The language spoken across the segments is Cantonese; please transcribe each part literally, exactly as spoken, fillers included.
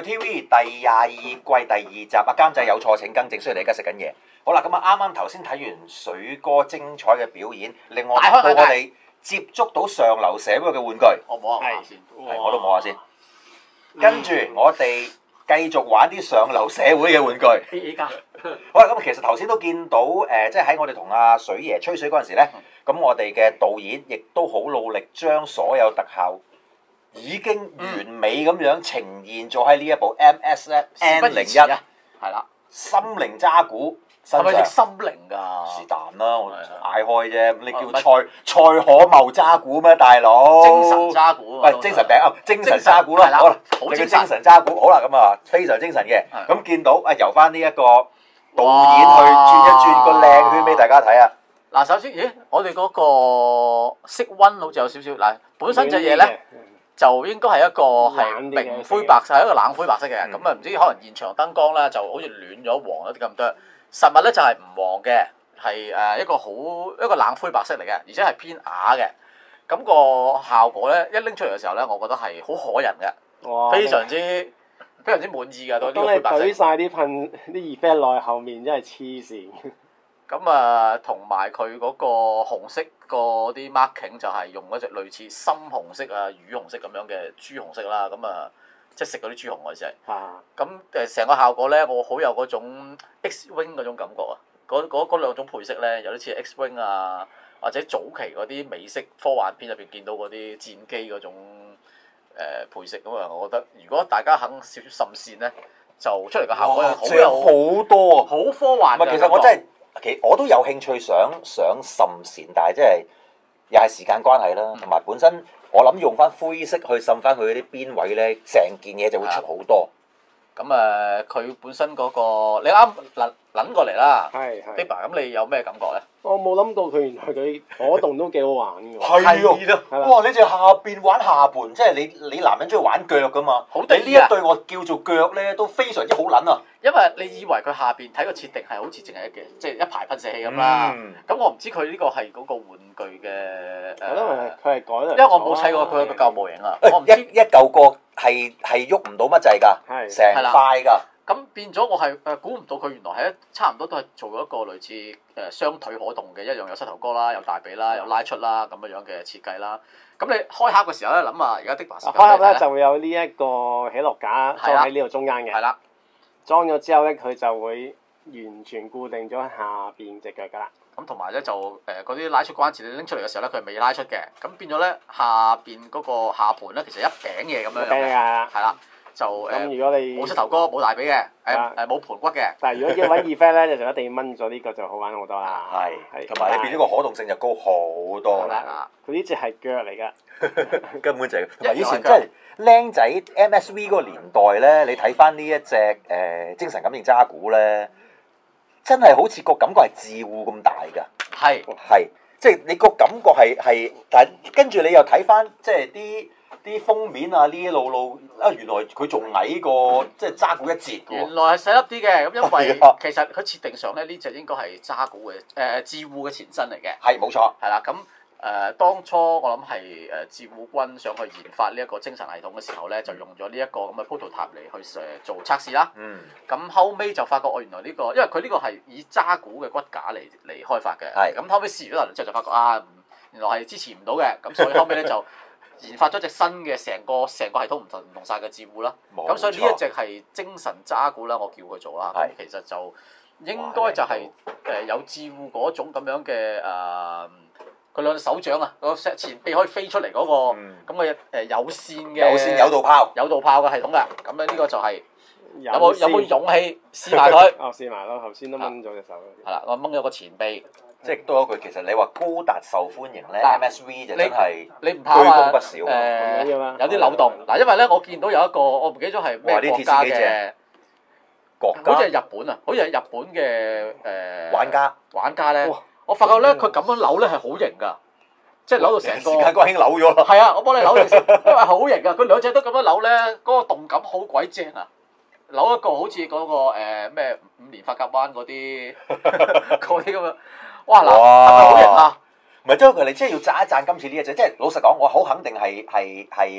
T V 第廿二季第二集啊，監製有錯請更正，雖然你而家食緊嘢。好啦，咁啊啱啱頭先睇完水哥精彩嘅表演，另外到我哋接觸到上流社會嘅玩具， 我摸下先， 係我都摸下先。跟住我哋繼續玩啲上流社會嘅玩具。 A A 加。 好啦，咁其實頭先都見到誒、呃，即係喺我哋同阿水爺吹水嗰陣時咧，咁我哋嘅導演亦都好努力將所有特效已經完美咁樣呈現咗喺呢一部 M S N 零一，係啦， 心靈渣古身上。 係咪隻心靈㗎？ 是但啦，我嗌開啫。咁你叫蔡蔡可茂渣古咩，大佬？ 精神渣古。 喂，精神病啊，精神渣古啦。好啦，你叫精神渣古。好啦，咁啊，非常精神嘅。咁見到啊，由翻呢一個導演去轉一轉個靚圈俾大家睇啊。 嗱，首先，咦，我哋嗰個色溫好似有少少嗱，本身隻嘢咧。就應該係一個係明灰白，係一個冷灰白色嘅。咁啊唔知可能現場燈光咧就好似暖咗黃咗啲咁多。實物咧就係唔黃嘅，係誒一個好一個冷灰白色嚟嘅，而且係偏啞嘅。咁、那個效果咧一拎出嚟嘅時候咧，我覺得係好可人嘅，非常之非常之滿意㗎。對呢個灰白色。 當你懟曬啲噴啲 effect 落去後面，真係黐線。 咁啊，同埋佢嗰個紅色嗰啲 marking 就係用嗰隻類似深紅色啊、魚紅色咁樣嘅豬紅色啦。咁啊，即係食嗰啲豬紅嗰隻。啊！咁誒，成個效果咧，我好有嗰種 X-wing 嗰種感覺啊！嗰嗰嗰兩種配色咧，有啲似 X-wing 啊，或者早期嗰啲美式科幻片入邊見到嗰啲戰機嗰種誒、呃、配色。咁啊，我覺得如果大家肯少少滲線咧，就出嚟個效果好有好多啊！ 好科幻嘅。 其實我真係。其我都有興趣想想滲線，但係即係又係時間關係啦，同埋、嗯、本身我諗用翻灰色去滲翻佢嗰啲邊位咧，成件嘢就會出好多。 咁誒，佢、呃、本身嗰、那個你啱諗諗過嚟啦， 係係。 Diba，咁你有咩感覺咧？ 我冇諗到佢原來佢火動都幾好玩㗎喎。 係啊！哇！你隻下邊玩下盤，即係你你男人中意玩腳㗎嘛？ 好你呢一對我叫做腳咧，都非常之好撚啊！ 因為你以為佢下邊睇個設定係好似淨係一嘅，即係一排噴射器咁啦。咁、嗯、我唔知佢呢個係嗰個玩具嘅誒。 我覺得佢係改良。 因為我冇睇過佢個舊模型啊。 欸、 我唔知一一嚿個係係喐唔到乜滯㗎，成塊㗎。 咁變咗我係誒估唔到佢原來係一差唔多都係做咗一個類似誒雙腿可動嘅一樣，有膝頭哥啦，有大髀啦，有拉出啦咁樣樣嘅設計啦。咁你開盒嘅時候咧，諗下而家的士。 開盒咧就會有呢一個起落架裝喺呢度中間嘅。係啦。裝咗之後咧，佢就會完全固定咗下邊隻腳㗎啦。 咁同埋咧就誒嗰啲拉出關節，你拎出嚟嘅時候咧，佢係未拉出嘅。咁變咗咧下邊嗰個下盤咧，其實一餅嘢咁樣樣嘅。係啦。就誒， 咁如果你冇膝頭哥冇大髀嘅，誒誒冇盤骨嘅。 但係如果要揾 effect 咧，就一定要掹咗呢個就好玩好多啦。 係係，同埋你變咗個可動性就高好多啦。 佢呢隻係腳嚟㗎， 根本就係。同埋以前真係僆仔 M S V 嗰個年代咧，你睇翻呢一隻誒精神感應渣古咧，真係好似個感覺係自護咁大㗎。 係係，即係你個感覺係係，但係跟住你又睇翻即係啲。啲封面啊，呢一路路啊，原來佢仲矮過即係渣古一截喎。 原來係細粒啲嘅，咁因為其實佢設定上咧，呢隻應該係渣古嘅誒自護嘅前身嚟嘅。 係冇錯。係啦，咁誒、呃、當初我諗係誒自護軍上去研發呢一個精神系統嘅時候咧，就用咗呢一個咁嘅 prototype 嚟去誒做測試啦。嗯。咁後尾就發覺我原來呢、這個，因為佢呢個係以渣古嘅骨架嚟嚟開發嘅。係。咁後尾試完咗之後就發覺啊，原來係支持唔到嘅，咁所以後尾咧就。研發咗隻新嘅成個成個系統唔同唔同曬嘅自護啦，咁所以呢一隻係精神渣古啦，我叫佢做啦。咁其實就應該就係誒有自護嗰種咁樣嘅誒，佢兩隻手掌啊，個前臂可以飛出嚟嗰個咁嘅誒有線嘅有線有導炮有導炮嘅系統嘅，咁咧呢個就係有冇有冇勇氣試埋佢？ 哦，試埋咯，頭先都掹咗隻手。 係啦，我掹咗個前臂。 即係多一句，其實你話高達受歡迎咧 ，M S V 就真係你唔怕話居功不少誒、呃、有啲扭動。嗱，因為咧我見到有一個我唔記得咗係咩國家嘅， 國家好似係日本啊，好似係日本嘅誒、呃、 玩家玩家咧，我發覺咧佢咁樣扭咧係好型㗎，即係扭到成個。時間關係扭咗啦。 係啊，我幫你扭住先，因為好型㗎，佢兩隻都咁樣扭咧，嗰、那個動感好鬼正啊！扭一個好似嗰、那個咩、呃、五連發夾彎嗰啲嗰啲咁樣。哇！嗱，係咪好型啊？ 唔係，即係佢哋即係要讚一讚今次呢一隻，即係老實講，我好肯定係係係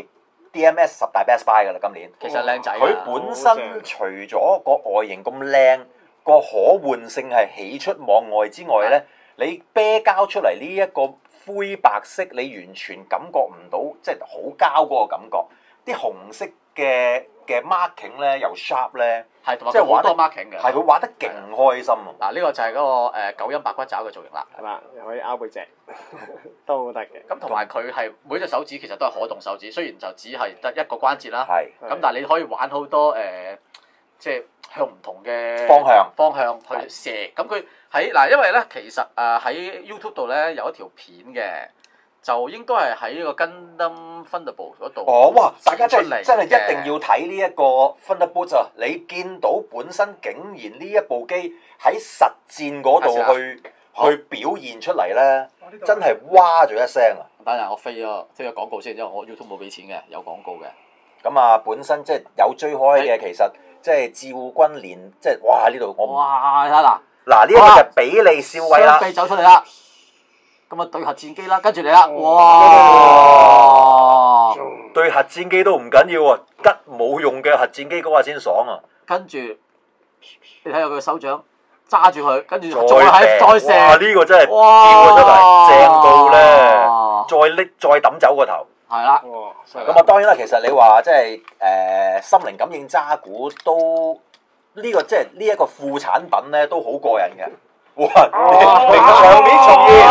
D M S 十大 Best Buy 㗎啦，今年。 其實靚仔。 佢本身除咗個外形咁靚，個可換性係喜出望外之外咧，你啤膠出嚟呢一個灰白色，你完全感覺唔到，即係好膠嗰個感覺。啲紅色嘅嘅 marking 咧又 sharp 咧， 係同埋即係玩多 marking 嘅。 係佢畫得勁開心啊！ 嗱，呢個就係嗰個誒九陰白骨爪嘅造型啦， 係嘛？又可以拗背脊，都好得嘅。 咁同埋佢係每隻手指其實都係可動手指，雖然就只係得一個關節啦。 係。 咁但係你可以玩好多誒，即係向唔同嘅方向方向去射。咁佢喺嗱，因為咧其實誒喺 YouTube 度咧有一條片嘅。就應該係喺呢個 Gundam Thunderbolt 嗰度。 哦，哇！大家真係真係嘅一定要睇呢一個 Thunderbolt 啊！你見到本身竟然呢一部機喺實戰嗰度去去表現出嚟咧，真係哇咗一聲啊！ 等陣我飛咗飛咗廣告先，因為我 YouTube 冇俾錢嘅，有廣告嘅。 咁啊，本身即係有追開嘅，其實即係志護軍連即係哇呢度我哇！睇下嗱嗱呢一個就比利少尉啦， 雙臂走出嚟啦。咁啊對核戰機啦，跟住嚟啦，哇！ 對核戰機都唔緊要喎，吉冇用嘅核戰機嗰下先爽啊！ 跟住你睇下佢手掌揸住佢，跟住再再喺再射， 哇！呢個真係哇跳咗出嚟，正到咧，再拎再抌走個頭。 係啦。 咁啊，當然啦，其實你話即係誒心靈感應渣古都呢個即係呢一個副產品咧，都好過癮嘅。哇！名場面重現。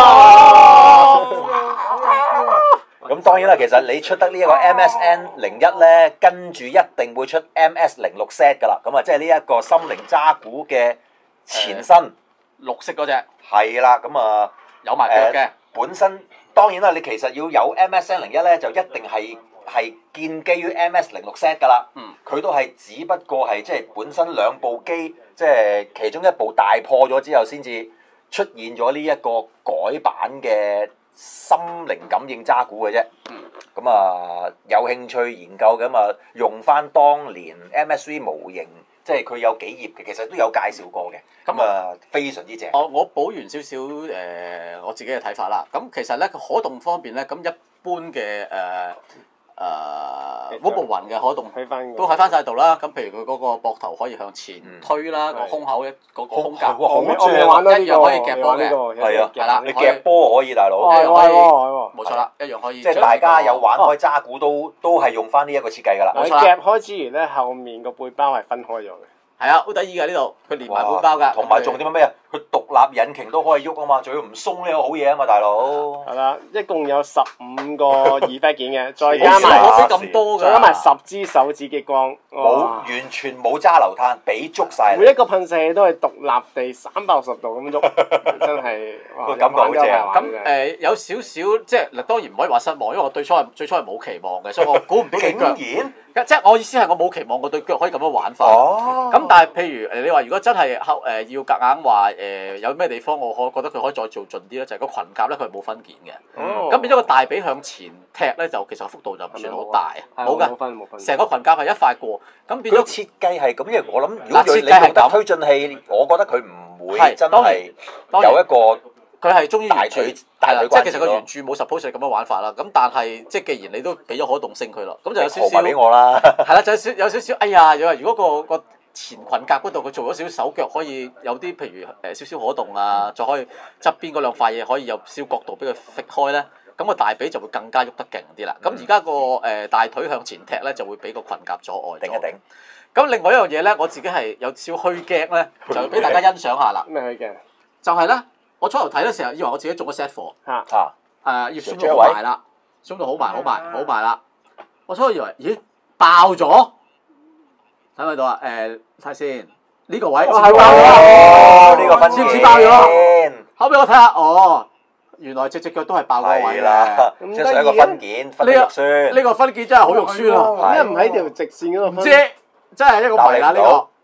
咁當然啦，其實你出得呢一個 M S N 零一咧，跟住一定會出 M S 零六 set 㗎啦。咁啊，即係呢一個心靈渣古嘅前身， 綠色嗰隻。 係啦，咁啊有埋腳嘅。 本身當然啦，你其實要有 M S N 零一咧，就一定係係建基於 M S 零六 set 㗎啦。 嗯。佢都係只不過係即係本身兩部機，即係其中一部大破咗之後，先至出現咗呢一個改版嘅心靈感應渣古嘅啫。 嗯。 咁啊，有興趣研究嘅嘛，用翻當年 M S V 模型，即係佢有幾頁嘅，其實都有介紹過嘅。咁啊，非常之正。 我我補完少少誒我自己嘅睇法啦。咁其實咧，可動方面咧，咁一般嘅誒。呃誒嗰部雲嘅可動都喺翻晒度啦，咁譬如佢嗰個膊頭可以向前推啦，個胸口一嗰個胸夾， 好正， 一樣可以夾波嘅， 係啊， 係啦， 你夾波可以大佬， 一樣可以，冇錯啦，一樣可以。 即係大家有玩開渣古都都係用翻呢一個設計㗎啦。 冇錯。夾開之餘咧，後面個背包係分開咗嘅。 係啊，好得意㗎呢度，佢連埋背包㗎。 同埋重點係咩啊？佢獨立引擎都可以喐啊嘛，仲要唔鬆呢個好嘢啊嘛，大佬。 係啦，一共有十五個耳飛件嘅，再加埋咁多㗎， 再加埋十支手指激光， 冇完全冇揸流炭，俾足晒。 每一個噴射器都係獨立地三百六十度咁喐，真係個感覺好正。 咁誒有少少即係當然唔可以話失望，因為我最初係最初係冇期望嘅，所以我估唔到對腳。 竟然即係我意思係我冇期望我對腳可以咁樣玩法。 哦。 咁但係譬如誒你話如果真係後誒要夾硬話誒有咩地方我可覺得佢可以再做盡啲咧，就係個裙甲咧佢係冇分件嘅。咁變咗個大髀向前踢咧，就其實個幅度就唔算好大，冇㗎。 冇分冇分。 成個裙甲係一塊過，咁變咗設計係咁，因為我諗如果你用得推進器，我覺得佢唔會真係有一個。 佢係終於大腿大腿即係其實佢原著冇 suppose 係咁樣玩法啦。咁但係即係既然你都俾咗可動性佢啦，咁就有少少。 俾我啦。 係啦，就有少有少少，哎呀！又話如果個個前裙甲嗰度佢做咗少少手腳，可以有啲譬如誒少少可動啊，再可以側邊嗰兩塊嘢可以有少角度俾佢揈開咧，咁個大髀就會更加喐得勁啲啦。咁而家個誒大腿向前踢咧，就會俾個裙甲阻礙咗。 頂一頂。 咁另外一樣嘢咧，我自己係有少虛驚咧，就俾大家欣賞下啦。 咩虛驚？ 就係咧。我初頭睇嘅時候，以為我自己中咗 set 貨， 嚇嚇誒要鬆到好埋啦，鬆到好埋好埋好埋啦。我初頭以為，咦爆咗？睇唔睇到啊？誒睇下先，呢個位係爆咗， 呢個分似唔似爆咗？後尾我睇下，哦，原來隻隻腳都係爆嗰位啦。 即係一個分件，分肉酸。 呢個分件真係好肉酸啊！ 因為唔喺條直線嗰度分。 即真係一個謎啦呢個。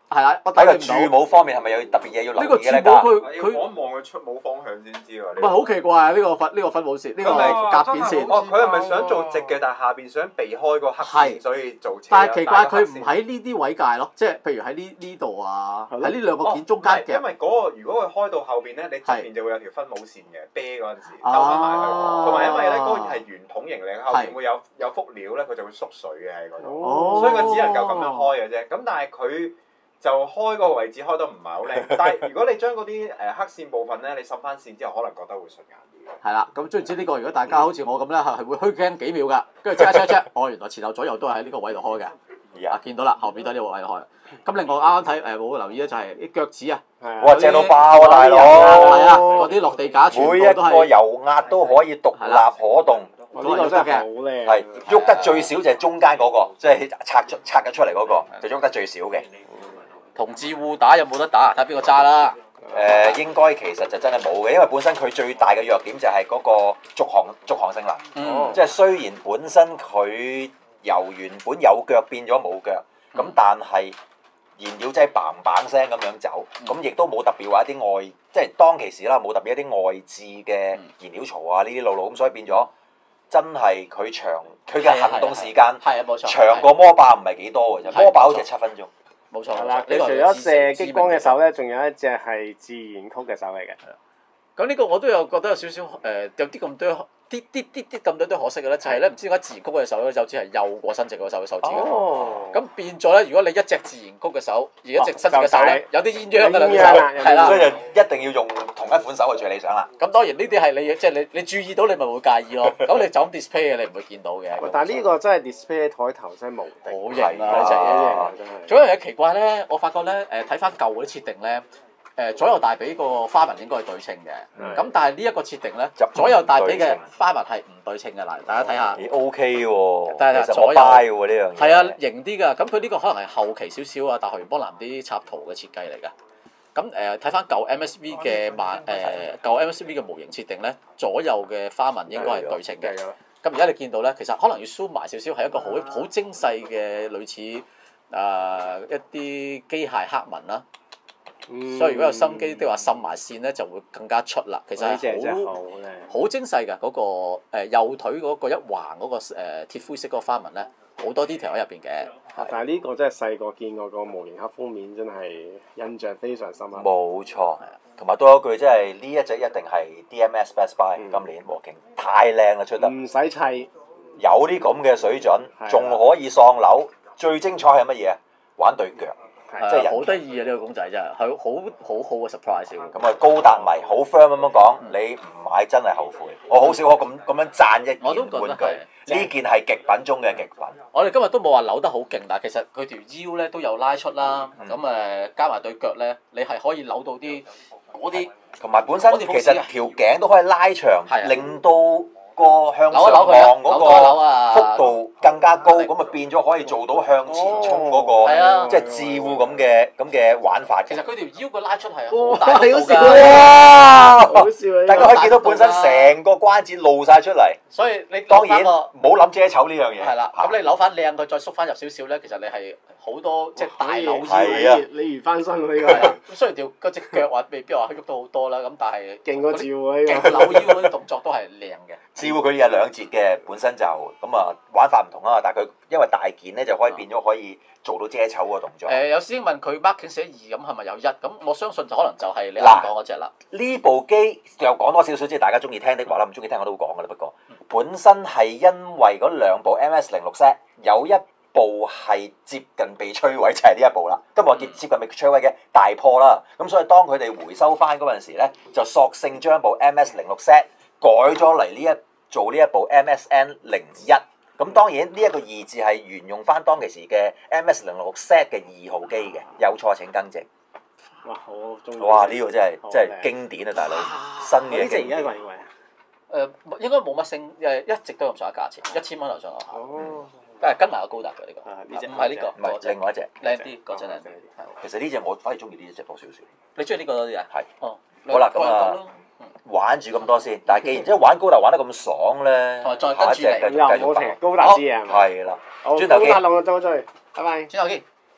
係啦，我睇個睇唔到。 注武方面係咪有特別嘢要呢個注留意嘅咧？ 武佢要佢望一望佢出武方向先知喎。 唔係好奇怪啊！呢個分呢個分武線，呢個係夾片線。 哦，佢係咪想做直嘅，但係下邊想避開個黑線，所以做斜？ 但係奇怪，佢唔喺呢啲位界咯，即係譬如喺呢呢度啊，喺呢兩個件中間嘅。 因為嗰個如果佢開到後邊咧，你側邊就會有條分武線嘅，啤嗰陣時兜翻埋去，同埋因為咧嗰個係圓筒形嚟，後邊會有有幅料咧，佢就會縮水嘅喺嗰度，所以佢只能夠咁樣開嘅啫。咁但係佢就開個位置開得唔係好靚，但係如果你將嗰啲誒黑線部分咧，你滲翻線之後，可能覺得會順眼啲嘅。 係啦，咁總之呢個如果大家好似我咁咧，係係會虛驚幾秒㗎，跟住 check check check，哦原來前後左右都係喺呢個位度開嘅。啊見到啦，後邊都喺呢個位度開。咁另外啱啱睇誒冇留意咧，就係啲腳趾啊， 哇正到爆啊大佬！ 係啊，嗰啲落地架全部每一都係個油壓都可以獨立可動。 呢個真係好靚。 係喐得最少就係中間嗰個，即係拆出拆咗出嚟嗰個，就喐得最少嘅。 同自護打有冇得打？睇邊個揸啦。 誒應該其實就真係冇嘅，因為本身佢最大嘅弱點就係嗰個續航續航性能。 嗯。 即係雖然本身佢由原本有腳變咗冇腳，咁但係燃料劑嘭嘭聲咁樣走，咁亦都冇特別話一啲外，即係當其時啦，冇特別一啲外置嘅燃料槽啊呢啲路路，咁所以變咗真係佢長佢嘅行動時間係啊冇錯， 長過摩霸唔係幾多嘅啫，摩霸好似係七分鐘。 冇錯。 係啦，佢除咗射激光嘅手咧，仲有一隻係自然曲嘅手嚟嘅。 咁呢個我都有覺得有少少誒，有啲咁多啲啲啲啲咁多都可惜嘅咧，就係咧唔知點解自然曲嘅手咧，就只係幼過伸直嗰手嘅手指嘅。 哦。 咁變咗咧，如果你一隻自然曲嘅手，而一隻伸直嘅手咧，有啲鴛鴦㗎啦， 鴛鴦啦係啦。 所以就一定要用同一款手係最理想啦。 咁當然呢啲係你即係你你注意到你咪會介意咯。咁你就咁 display 嘅你唔會見到嘅。 但係呢個真係 display 台頭真係無敵。 好型啊！呢隻好嘢型啊！真係。 仲有一樣嘢奇怪咧，我發覺咧誒睇翻舊嗰啲設定咧。誒左右大髀個花紋應該係對稱嘅，咁但係呢一個設定咧，左右大髀嘅花紋係唔對稱嘅嗱，大家睇下。 咦 OK 喎， 但係其實我 buy 喎呢樣嘢。 係啊，型啲㗎，咁佢呢個可能係後期少少啊，大學園邦男啲插圖嘅設計嚟㗎。咁誒睇翻舊 M S V 嘅漫誒舊 M S V 嘅模型設定咧，左右嘅花紋應該係對稱嘅。咁而家你見到咧，其實可能要 zoom 埋少少，係一個好好精細嘅類似誒一啲機械黑紋啦。 嗯、 所以如果有心機的話，滲埋線咧就會更加出啦。其實係好好精細㗎，嗰、那個誒、呃、右腿嗰個一橫嗰、那個誒、呃、鐵灰色嗰個花紋咧，好多 detail 喺入邊嘅。 但係呢個真係細個見過個模型黑封面，真係印象非常深刻。 冇錯，同埋多一句，即係呢一隻一定係 D M S Best Buy、嗯、今年和勁太靚啦，出得唔使砌， 有啲咁嘅水準，仲可以喪樓。最精彩係乜嘢啊？玩對腳。 即係好得意啊！呢、這個公仔真係，係好好好嘅 surprise 喎。 咁啊，高達迷好 firm 咁樣講，你唔買真係後悔。我好少可咁咁樣讚一件玩具，呢件係極品中嘅極品。 我哋今日都冇話扭得好勁，但係其實佢條腰咧都有拉出啦。咁誒、嗯、加埋對腳咧，你係可以扭到啲嗰啲。 同埋本身其實條頸都可以拉長，令到個向上望嗰個幅度更加高，咁啊變咗可以做到向前衝嗰個，即係自護咁嘅咁嘅玩法。 其實佢條腰個拉出係好大好笑哇！ 好笑啊！ 大家可以見到本身成個關節露晒出嚟。 所以你當然唔好諗遮醜呢樣嘢。 係啦，咁你扭翻靚佢，再縮翻入少少咧，其實你係好多即係大扭腰。 係啊， 你如翻身喎呢個。 咁雖然條嗰隻腳話未必話喐到好多啦，咁但係勁過自護呢個。 扭腰嗰啲動作都係靚嘅。 自護佢有兩節嘅，本身就咁啊玩法唔同啊，但係佢因為大件咧就可以變咗可以做到遮醜個動作。 誒有師兄問佢 marking 寫二咁係咪有一？咁我相信就可能就係你啱講嗰隻啦。 呢部機又講多少少，即係大家中意聽的話啦，唔中意聽我都會講噶啦。不過本身係因為嗰兩部 M S 零六 set 有一部係接近被摧毀，就係呢一部啦，都冇接接近被摧毀嘅大破啦。咁所以當佢哋回收翻嗰陣時咧，就索性將部 M S 零六 set 改咗嚟呢一做呢一部 M S N 零一。咁當然呢一個二字係沿用翻當其時嘅 M S 零六 set 嘅二號機嘅，有錯請更正。 哇！好中意。 哇！呢個真係真係經典啊，大佬！新嘅經典。 呢隻而家貴唔貴啊？ 誒應該冇乜升，誒一直都咁上下價錢，一千蚊樓上樓下。 哦。 但係跟埋個高達嘅呢個。 呢隻唔係呢個， 唔係另外一隻。 靚啲，嗰隻靚啲。 其實呢隻我反而中意呢隻多少少。 你中意呢個多啲啊？ 係。 哦。 好啦，咁啊，玩住咁多先。但係既然即係玩高達玩得咁爽咧， 再跟住嚟繼續繼續高達之啊。 係啦。轉頭見。 高達龍嘅周追，拜拜。 轉頭見。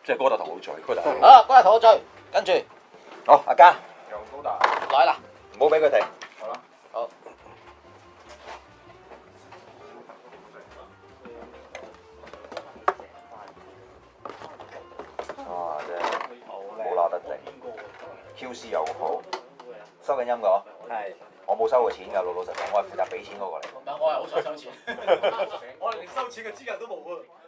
即係高達頭好嘴，高達。 好，高達頭好嘴，跟住。 好，阿嘉。 用高達。 來啦。 唔好俾佢停。 好啦。 好。 哇！真係冇鬧得定 ，Q C 又好，收緊音㗎。 係。 我冇收過錢㗎，老老實實，我係負責俾錢嗰個嚟。 唔係，我係好想收錢。我連收錢嘅資格都冇啊！